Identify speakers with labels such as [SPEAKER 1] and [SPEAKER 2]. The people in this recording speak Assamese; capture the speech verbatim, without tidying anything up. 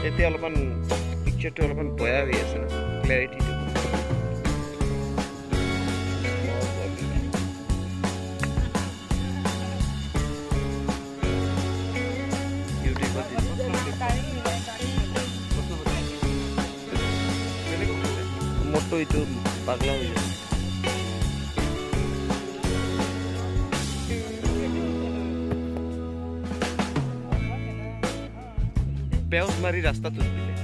[SPEAKER 1] এতিয়া অলপমান পিকচাৰটো অলপমান বয়া হৈ আছে না ক্লেৰিটিটো মোৰটো এইটো পাগলা হৈ যায় বেউজ মাৰি ৰাস্তাটো দিলে